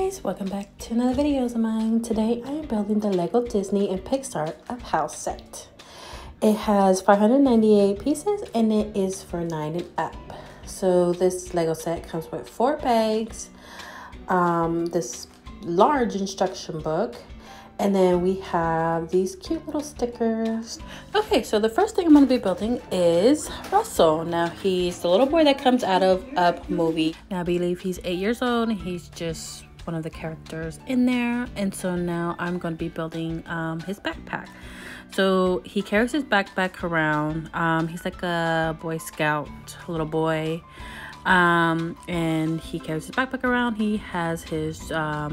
guys, welcome back to another video of mine. Today I am building the Lego Disney and Pixar Up House set. It has 598 pieces and it is for 9 and up. So this Lego set comes with 4 bags, this large instruction book, and then we have these cute little stickers. Okay, so the first thing I'm going to be building is Russell. Now, he's the little boy that comes out of Up movie. Now, I believe he's 8 years old and he's just one of the characters in there. And so now I'm going to be building his backpack. So he carries his backpack around. He's like a Boy Scout little boy. And he carries his backpack around. He has his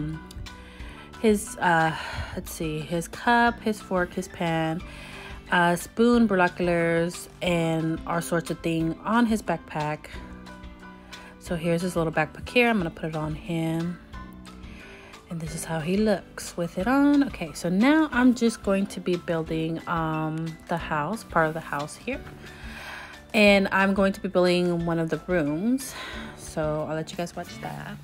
let's see, his cup, his fork, his pan, spoon, binoculars, and all sorts of things on his backpack. So here's his little backpack here. I'm gonna put it on him, and this is how he looks with it on. Okay, so now I'm just going to be building the house, part of the house here, and I'm going to be building one of the rooms. So I'll let you guys watch that.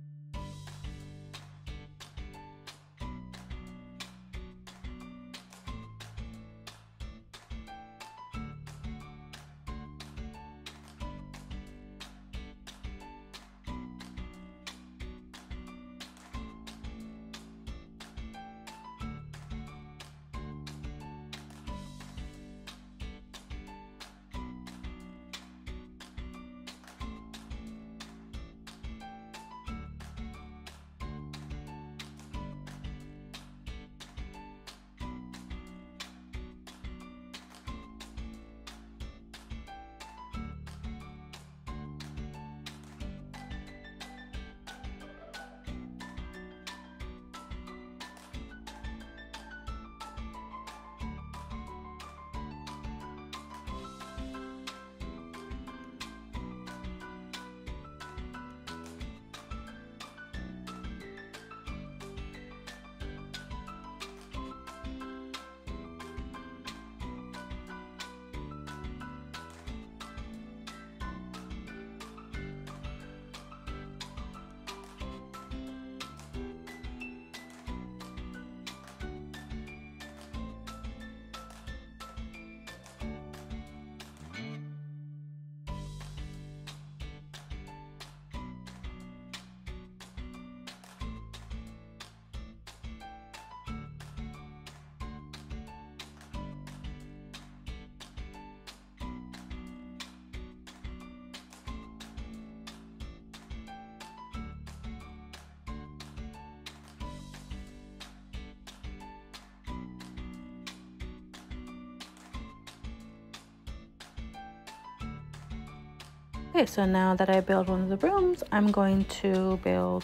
Okay, so now that I built one of the rooms, I'm going to build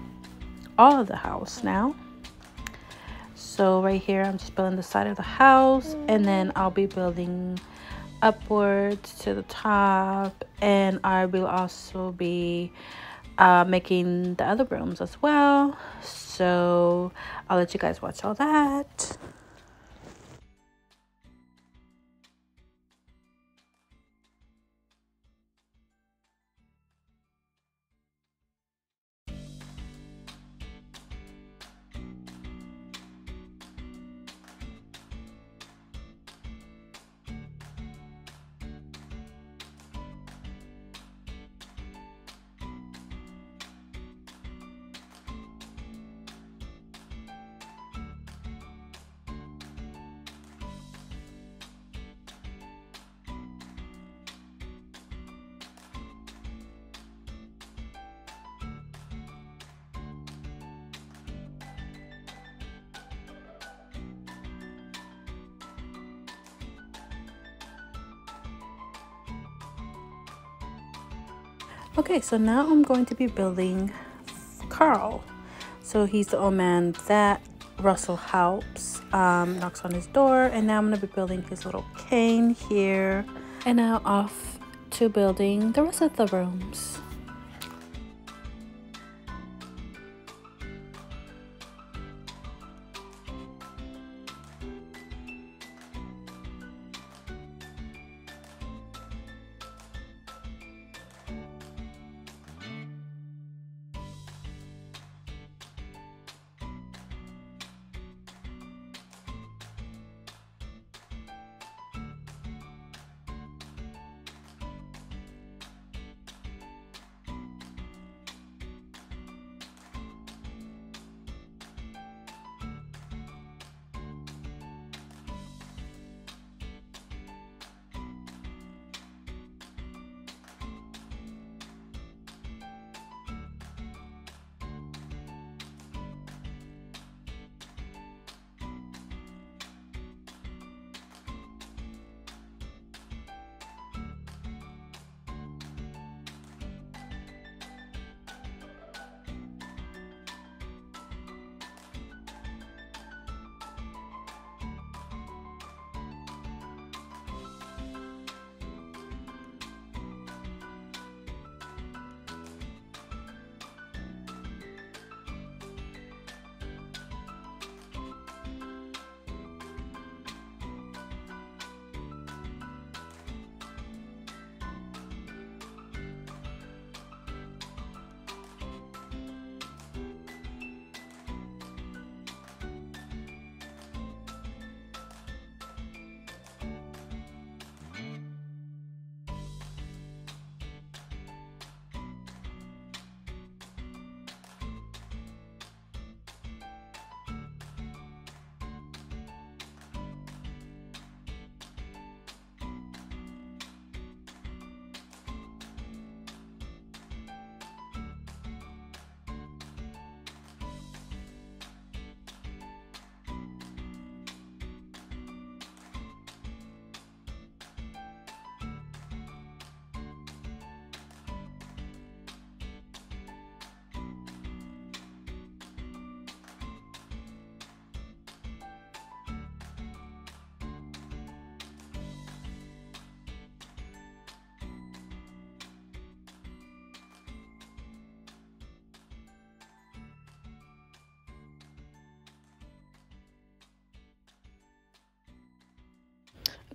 all of the house now. So right here, I'm just building the side of the house, and then I'll be building upwards to the top, and I will also be making the other rooms as well. So I'll let you guys watch all that. Okay, so now I'm going to be building Carl. So he's the old man that Russell helps, knocks on his door, and now I'm going to be building his little cane here. And now off to building the rest of the rooms.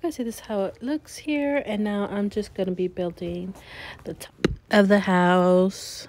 Okay, so this is how it looks here, and now I'm just gonna be building the top of the house.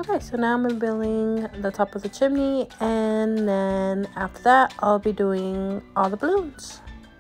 Okay, so now I'm building the top of the chimney, and then after that I'll be doing all the balloons.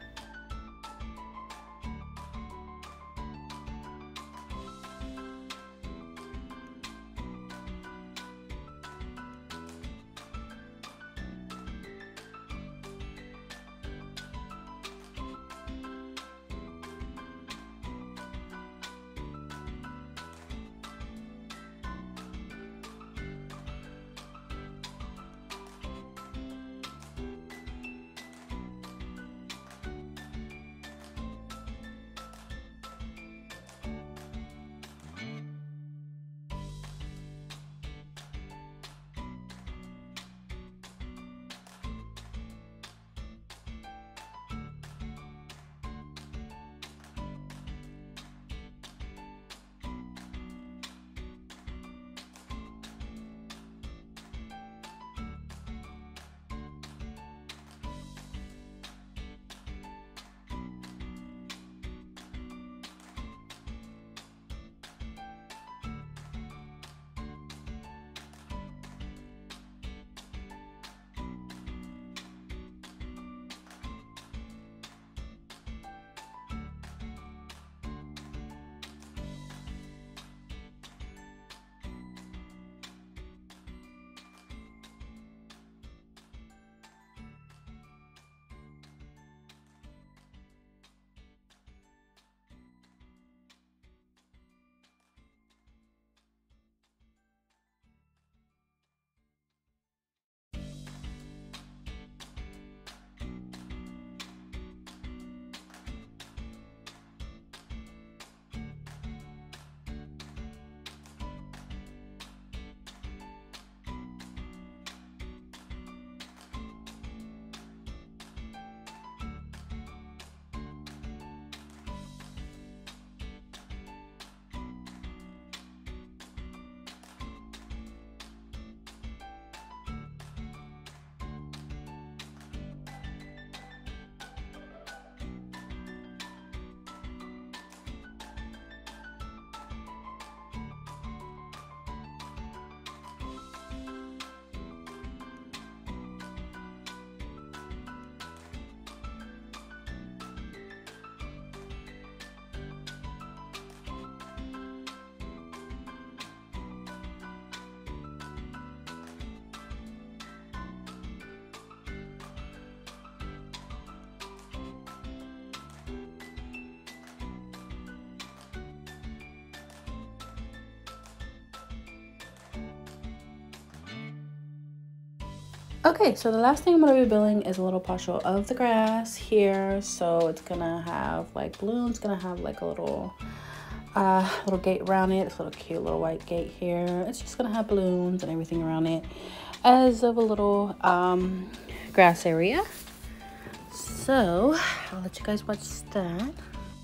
Okay, so the last thing I'm going to be building is a little partial of the grass here. So it's going to have like balloons, going to have like a little gate around it. It's a little cute little white gate here. It's just going to have balloons and everything around it as of a little grass area. So I'll let you guys watch that.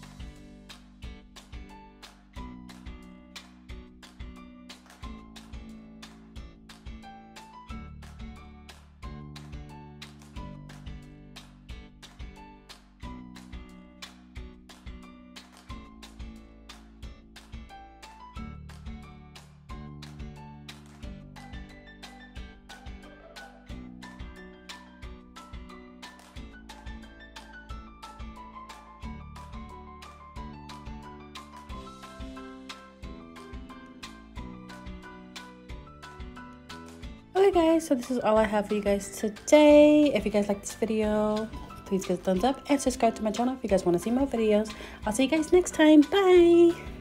Okay guys, so this is all I have for you guys today. If you guys like this video, please give a thumbs up and subscribe to my channel if you guys want to see more videos. I'll see you guys next time. Bye!